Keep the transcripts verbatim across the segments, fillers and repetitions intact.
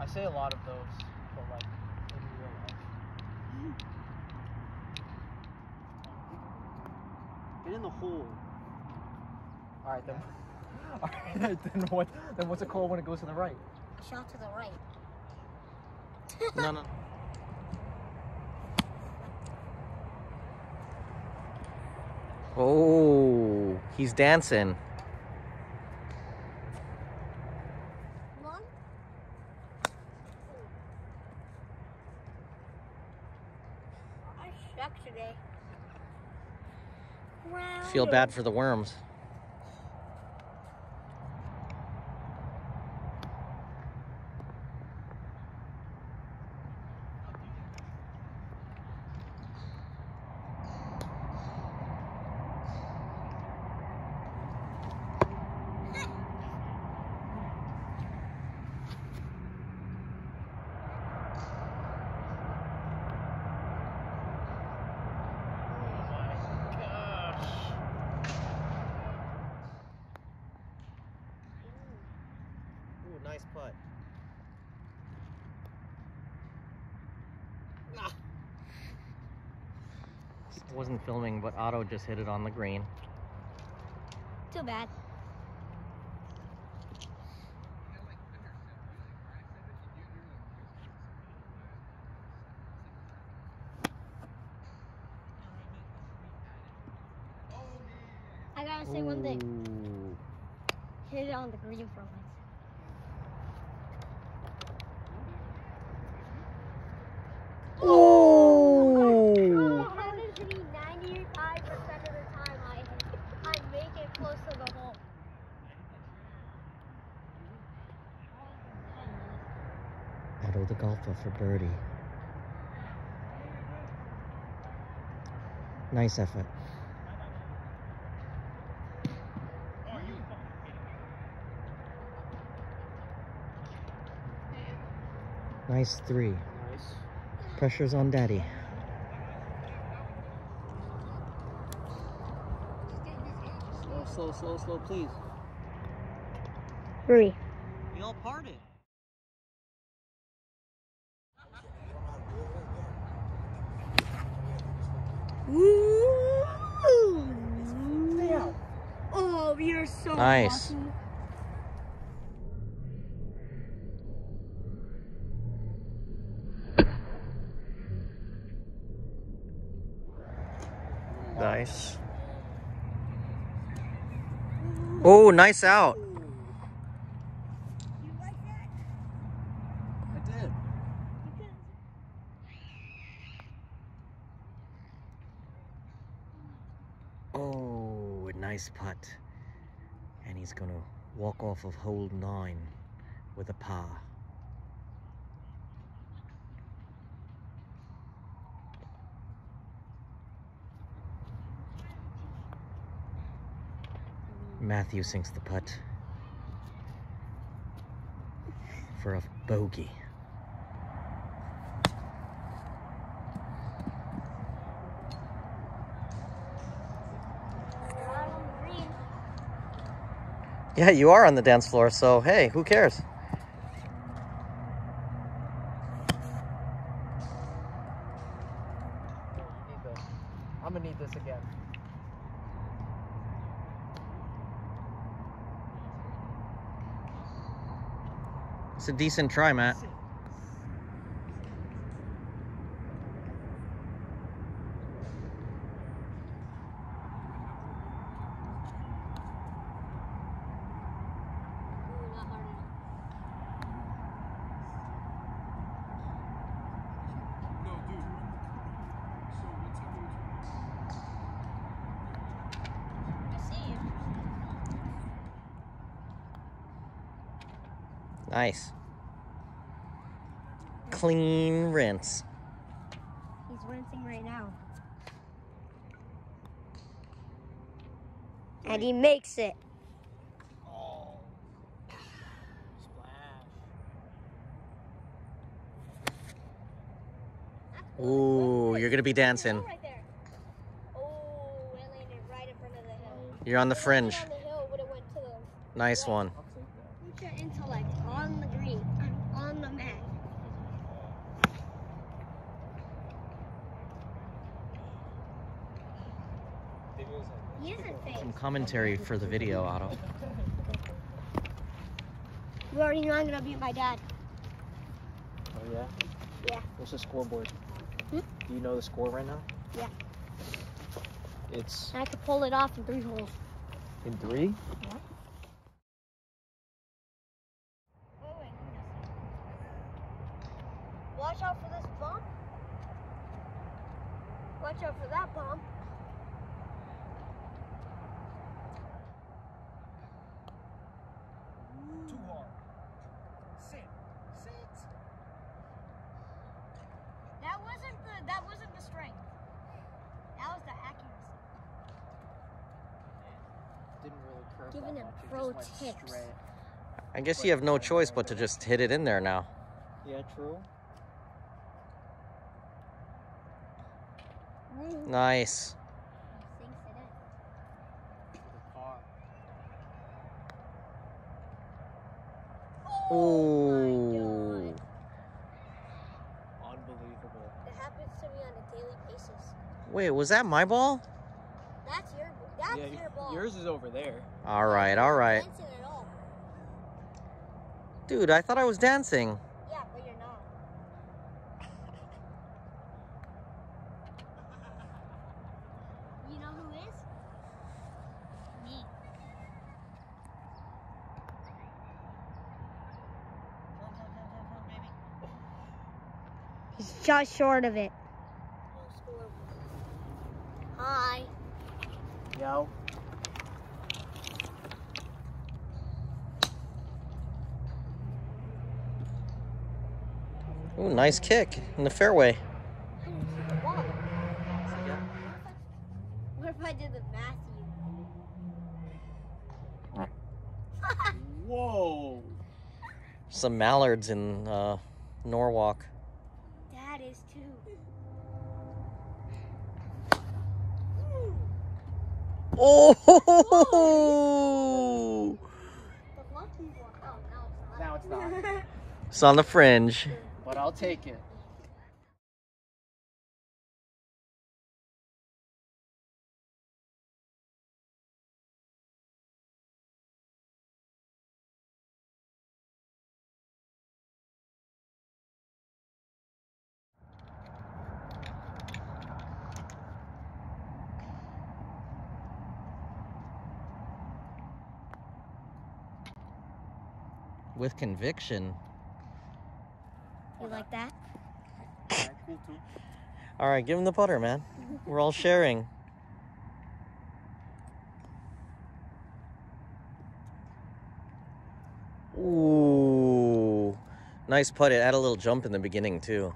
say a lot of those, but like in real life. Get in the hole. All right then. All right then. What? Then what's it called when it goes to the right? A shot to the right. No, no. Oh, he's dancing. One. I suck today. Feel bad for the worms. Nice putt. Ah. I wasn't filming, but Otto just hit it on the green. Too bad. I gotta say Ooh. one thing. Hit it on the green for once. Oh! It happens to me ninety-five percent of the time. I, I make it close to the hole. Otto the golfer for birdie. Nice effort. Nice three. Nice. Pressure's on Daddy. Slow, slow, slow, slow, please. Three. We all parted. Ooh. Oh, you're so nice. lucky. Nice. Oh, nice out. You like that? I did. Oh, a nice putt. And he's gonna walk off of hole nine with a par. Matthew sinks the putt for a bogey. Yeah, you are on the dance floor, so hey, who cares? I'm gonna need this again. It's a decent try, Matt. Nice. Clean rinse. He's rinsing right now. And he makes it. Oh. Splash. Ooh, you're gonna be dancing. Right there. Oh, it landed right in front of the hill. You're on the fringe. On the hill would have went to the nice one. Put your intellect on the green, on the mat. face. some commentary for the video, Otto. You already know I'm gonna beat my dad. Oh yeah? Yeah. What's the scoreboard? Hmm? Do you know the score right now? Yeah. It's And I could pull it off in three holes. in three? Yeah. Watch out for this bump. Watch out for that bump. Too hard. Sit. Sit. That wasn't the that wasn't the strength. That was the accuracy. Didn't really curve Giving that him much. It pro just went tips. straight. I guess you have no choice but to just hit it in there now. Yeah, true. Nice. Sinks it in. The car. Ooh. Unbelievable. It happens to me on a daily basis. Wait, was that my ball? That's your that's Yeah, your ball. yours is over there. All right, all right. Dancing at all. Dude, I thought I was dancing. Yeah, but you're not. You know who is? Me. He's just short of it. Hi. Yo. Ooh, nice kick in the fairway. What if I did the Matthew? Whoa. Some mallards in uh, Norwalk. Dad is too. Oh! The lucky one. Oh, no, it's not. Now it's not. It's on the fringe. But I'll take it. With conviction. You like that? Yeah, cool too. All right, give him the putter, man. We're all sharing. Ooh. Nice putt. It had a little jump in the beginning, too.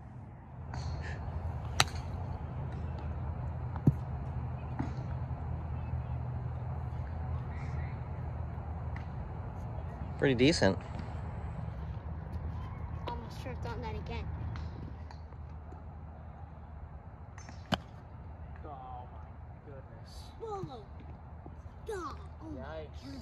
Pretty decent. Almost tripped on that again. Oh my goodness. Whoa. God. Oh, Yikes.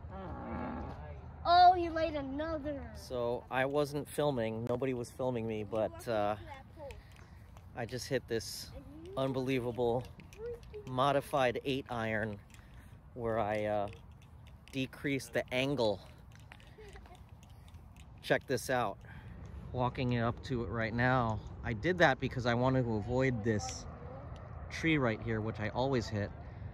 oh, you laid another. So I wasn't filming. Nobody was filming me, but uh, I just hit this unbelievable modified eight iron where I uh, decreased the angle. Check this out. Walking up to it right now. I did that because I wanted to avoid this tree right here, which I always hit.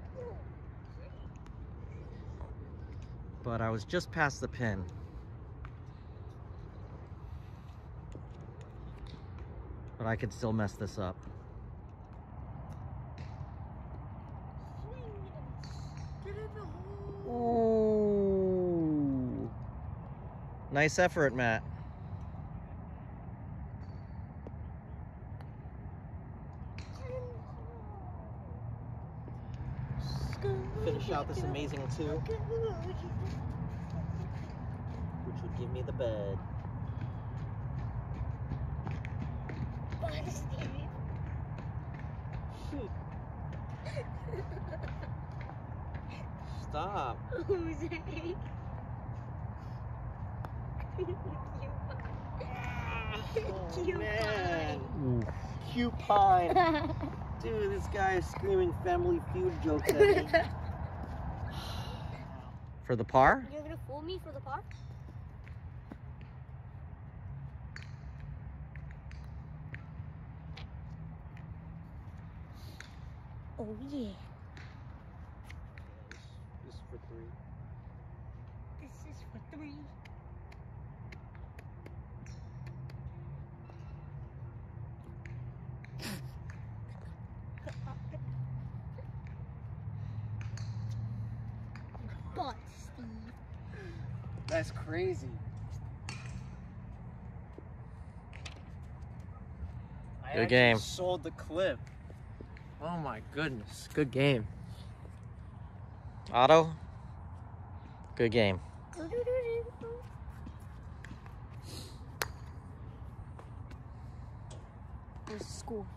But I was just past the pin. But I could still mess this up. Ooh. Nice effort, Matt. Finish out this amazing two, which would give me the bed. Stop. Oh, man. Cupine. Dude, this guy is screaming Family Feud jokes at me. For the par? You're gonna fool me for the par? Oh yeah. This is for three. This is for three. But Steve. That's crazy. I Good actually game. sold the clip. Oh my goodness. Good game. Otto, good game. Where's the school?